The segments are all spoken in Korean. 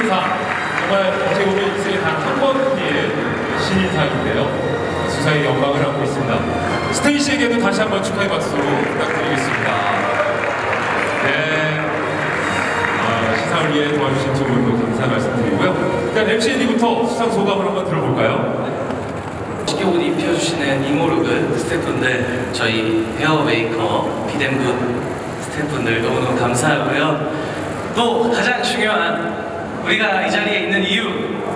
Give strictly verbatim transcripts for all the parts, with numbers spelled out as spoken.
신인상, 정말 어떻게 보면 인생에 단 한 번뿐이의 신인상인데요. 수상의 영광을 안고 있습니다. 스테이시에게도 다시 한번 축하의 박수 부탁드리겠습니다. 네, 어, 시상을 위해 도와주신 두 분도 감사 말씀드리고요. 일단 엠씨엔디부터 수상 소감을 한번 들어볼까요? 쉽게 옷 입혀주시는 이모르그 스태프분들, 저희 헤어 메이커 비덴분 스태프분들 너무너무 감사하고요. 또 가장 중요한 우리가 이 자리에 있는 이유,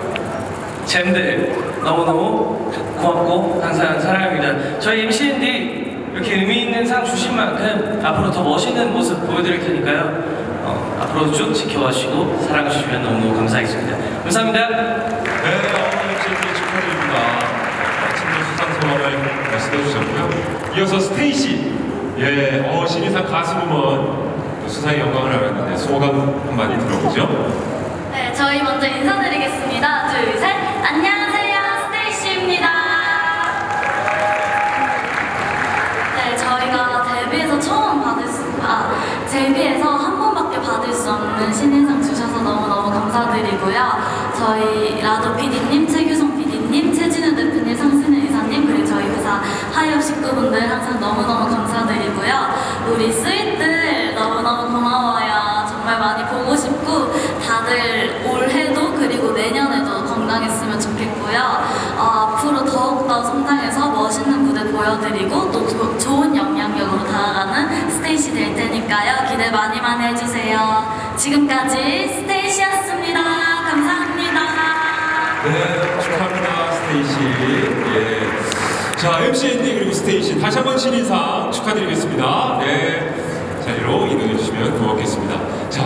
잼들 너무너무 고맙고 항상 사랑합니다. 저희 엠씨엔디 이렇게 의미 있는 상 주신 만큼 앞으로 더 멋있는 모습 보여드릴 테니까요. 어, 앞으로 쭉 지켜봐 주시고 사랑해 주시면 너무너무 감사하겠습니다. 감사합니다. 네, 엠씨엔디 축하드립니다. 마침내 수상 소감을 말씀해 주셨고요. 이어서 스테이시, 예, 어, 신인상 가수부문 수상의 영광을 알았는데 소감 한마디 들어보죠. 네, 저희 먼저 인사드리겠습니다. 둘, 셋. 안녕하세요, 스테이시입니다. 네, 저희가 데뷔해서 처음 받을 수, 아, 데뷔해서 한 번밖에 받을 수 없는 신인상 주셔서 너무너무 감사드리고요. 저희 라도 피디님, 최규성 피디님, 최진우 대표님, 상순현 이사님, 그리고 저희 회사 하이업 식구분들 항상 너무너무 감사드리고요. 우리 스윗들 너무너무 고마워요. 정말 많이 보고 싶고 다들 올해도 그리고 내년에도 건강했으면 좋겠고요. 어, 앞으로 더욱더 성장해서 멋있는 무대 보여드리고 또 조, 좋은 영향력으로 다가가는 스테이시 될 테니까요. 기대 많이 많이 해주세요. 지금까지 스테이시였습니다. 감사합니다. 네, 축하합니다, 스테이시. 예. 자, 엠씨엔디 그리고 스테이시 다시 한번 신인상 축하드리겠습니다. 네, 자리로 이동해 주시면 고맙겠습니다.